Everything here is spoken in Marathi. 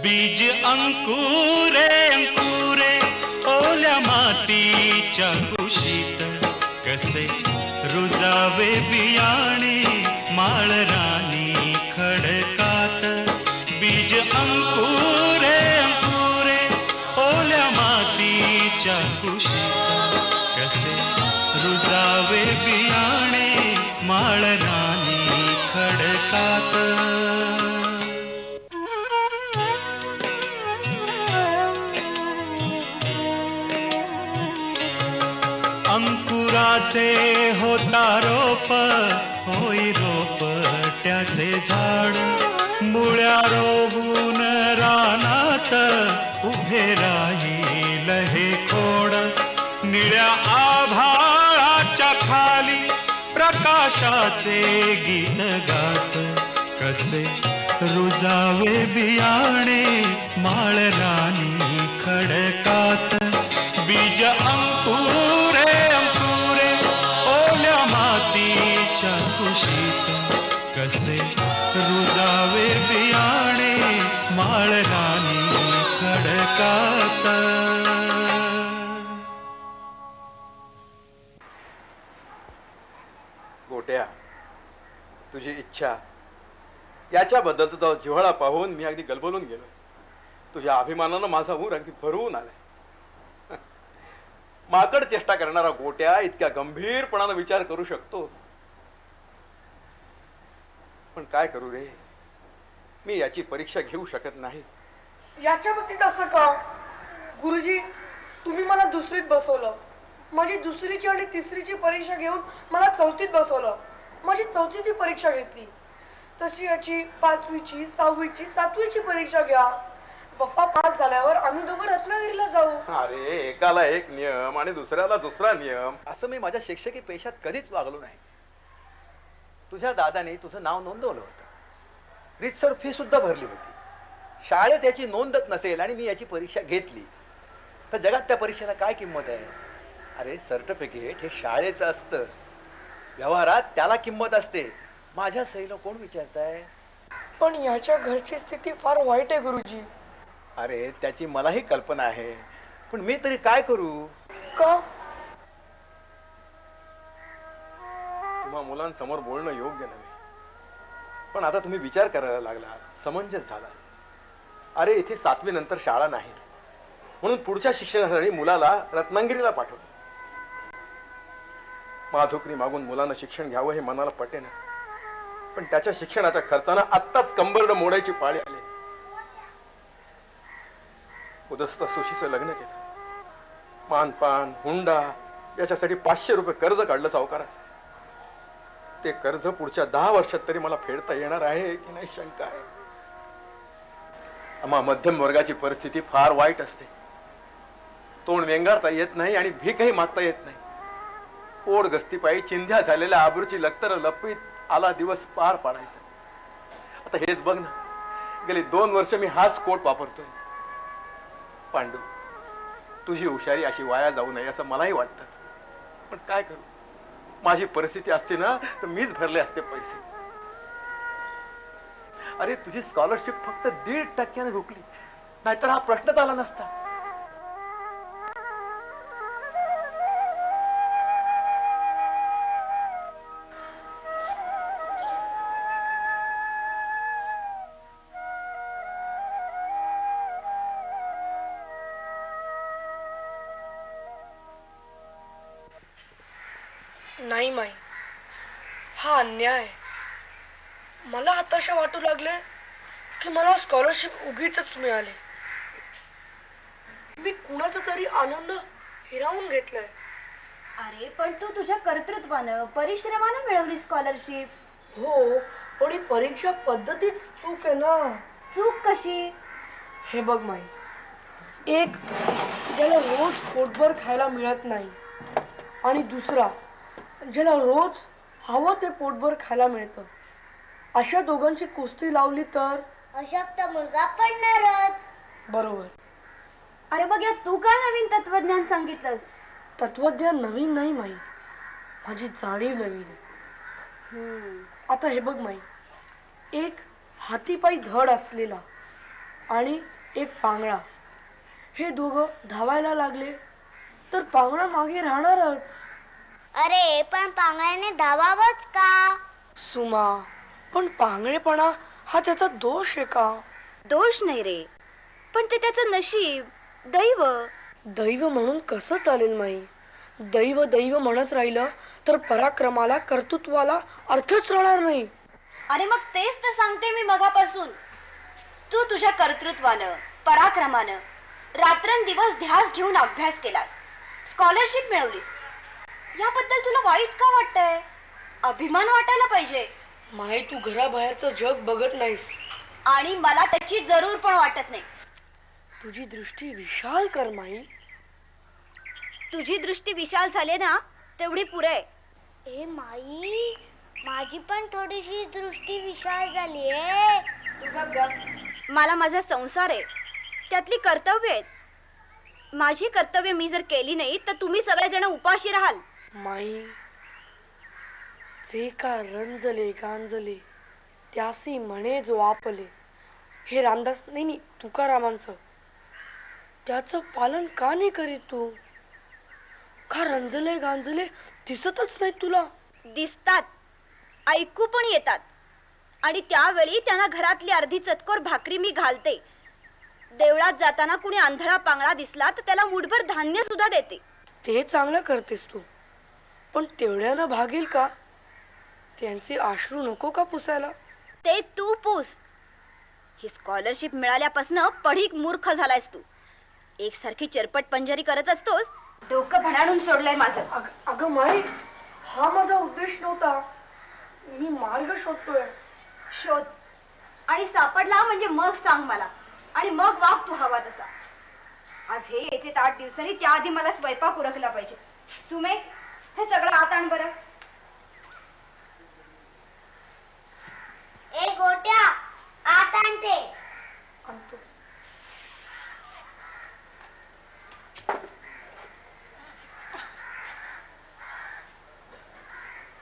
बीज अंकुरे अंकुरे ओल्या मातीच्या कुशीत, कसे रुजावे बियाणे माळरानी खडकात. बीज अंकुरे अंकुरे ओल्या मातीच्या कुशीत, कसे रुजावे बियाणे माळरानी खडकात. अंकुराचे होता रोप, होई रोपट्याचे झाड. मुळ्या रोवून रानात उभे राहील हे खोड. निळ्या आभाळाच्या खाली प्रकाशाचे गीत गात, कसे रुजावे बियाणे माळरानी खडकात. बीज अंकुरे अंकुरे ओल्या मातीच्या कुशीत, कसे रुजावे बियाणे माळरानी खडकात. गोट्या, तुझी इच्छा याच्याबद्दल तुझा जिव्हाळा पाहून मी अगदी गलबलून गेलो. तुझ्या अभिमानानं माझा ऊर अगदी भरवून आलाय. माकड चेष्टा करणारा गोट्या इतक्या गंभीरपणानं विचार करू शकतो. पण काय करू रे, मी याची परीक्षा घेऊ शकत नाही. याच्या बाबतीत असं का गुरुजी? तुम्ही मला दुसरीत बसवलं, माझी दुसरीची आणि तिसरीची परीक्षा घेऊन मला चौथीत बसवलं. माझी चौथीची परीक्षा घेतली, तशी याची पाचवीची, सहावीची, सातवीची परीक्षा घ्या. पप्पा पास झाल्यावर आम्ही दोघं रत्नागिरीला जाऊ. अरे, एकाला एक नियम आणि दुसऱ्याला दुसरा नियम, असं मी माझ्या शिक्षकी पेशात कधीच वागलो नाही. तुझ्या दादाने तुझं नाव नोंदवलं होतं, रीतसर फी सुद्धा भरली होती. शाळेत याची नोंदच नसेल आणि मी याची परीक्षा घेतली तर जगात त्या परीक्षेला काय किंमत आहे? अरे, सर्टिफिकेट हे शाळेचं असतं, व्यवहारात त्याला किंमत असते. माझ्या सहीला कोण विचारताय? पण याच्या घरची स्थिती फार वाईट आहे गुरुजी. अरे, त्याची मलाही कल्पना आहे, पण मी तरी काय करू? का? तुम्हा मुलांसमोर बोलणं योग्य नव्हे, पण आता तुम्ही विचार करायला लागला, समंजस झाला. अरे, इथे 7वी नंतर शाळा नाही, म्हणून पुढच्या शिक्षणासाठी मुलाला रत्नागिरीला पाठवलं. माधुकरी मागून मुलांना शिक्षण घ्यावं हे मनाला पटेना, पण त्याच्या शिक्षणाच्या खर्चानं आत्ताच कंबरड मोडायची पाळी आली. उदस्त सुशीचं लग्न केलं, मानपान हुंडा याच्यासाठी 500 रुपये कर्ज काढलं सावकाराचं. ते कर्ज पुढच्या 10 वर्षात तरी मला फेडता येणार आहे की नाही शंका आहे. आम्हा मध्यम वर्गाची परिस्थिती फार वाईट असते. तोंड वेंगारता येत नाही आणि भीकही मागता येत नाही. ओढ गस्तीपायी चिंध्या झालेल्या आबरूची लक्तर लपवीत आला दिवस पार पाडायचा. आता हेच बघ ना, गेली 2 वर्ष मी हाच कोट वापरतोय. पांडू, तुझी हुशारी अशी वाया जाऊ नये असं मलाही वाटतं, पण काय करू? माझी परिस्थिती असती ना तर मीच भरले असते पैसे. अरे, तुझी स्कॉलरशिप फक्त 1.5% रुकली, नाहीतर हा प्रश्नच आला नसता. नाही माई, हा अन्याय. मला आताशा वाटू लागले की मला स्कॉलरशिप उगीचच मिळाली. मी कुणाचा तरी आनंद हिरावून घेतलाय. अरे, पण तू तुझ्या कर्तृत्वानं परिश्रमानं मिळवली स्कॉलरशिप. हो, पण ही परीक्षा पद्धतीच चूक आहे ना. चूक कशी? हे बघ माई, एक ज्याला रोज पोटभर खायला मिळत नाही आणि दुसरा ज्याला रोज हवं ते पोटभर खायला मिळतं, अशा दोघांची कुस्ती लावली तर अशक्त मुलगा पडणारच. बरोबर. अरे बघ, या तू काय नवीन तत्वज्ञान सांगितलंस? तत्वज्ञान नवीन नाही माई, माझी जाणीव नवीन. आता हे बघ माई, एक हातीपायी धड असलेला आणि एक पांगळा. हे दोघं धावायला लागले तर पांगळा मागे राहणारच. अरे पण पांगळ्याने धावावंच का? सुमा, पण पांगळेपणा हा त्याचा दोष आहे का? दोष नाही रे, पण ते त्याचं नशीब, दैव. दैव म्हणून कसं चालेल माई? दैव दैव म्हणत राहिलं तर पराक्रमाला, कर्तृत्वाला अर्थच राहणार नाही. अरे मग तेच तर सांगते मी मगापासून. तू तुझ्या कर्तृत्वानं, पराक्रमानं रात्रंदिवस ध्यास घेऊन अभ्यास केलास, स्कॉलरशिप मिळवलीस. याबद्दल तुला वाईट का वाटतंय? अभिमान वाटायला पाहिजे. माई, तू घराबाहेरचं जग बघत नाहीस. आणि मला त्याची जरूर पण वाटत नाही. तुझी दृष्टी विशाल कर माई. तुझी दृष्टी विशाल झाली ना तेवढी पुरे. ए माई, माझी पण थोडीशी दृष्टी विशाल झालीये. मला माझा संसार आहे, त्यातली कर्तव्य आहेत. माझी कर्तव्य मी जर केली नाही तर तुम्ही सगळेजण उपाशी राहाल. माई, जे का रंजले गांजले त्यासी म्हणे जो आपले, हे रामदास नाही तुकारामांचं. त्याचं पालन का नाही करीत तू? का रंजले गांजले दिसतच नाही तुला? दिसतात, ऐकू पण येतात. आणि त्यावेळी त्यांना घरातली अर्धी चतकोर भाकरी मी घालते. देवळात जाताना कुणी आंधळा पांगळा दिसला तर त्याला मुठभर धान्य सुद्धा देते. ते चांगलं करतेस तू, पण तेवढ्यानं भागेल का? त्यांचे अश्रू नको का पुसायला? ते तू पुस. ही स्कॉलरशिप मिळाल्यापासून पढीक मूर्ख झालायस तू. एकसारखी चिरपट पंजरी करत असतोस. डोकं भणाडून सोडलंय माझं. अगं माई, हा माझा उद्देश नव्हता. मी मार्ग शोधतोय. शोध, आणि सापडला म्हणजे मग सांग मला, आणि मग वाग तू हवा तसा. आज हे याचे 8 दिवसांनी, त्याआधी मला स्वयंपाक उरकला पाहिजे. सुमे, हे सगळं आत आण बरं.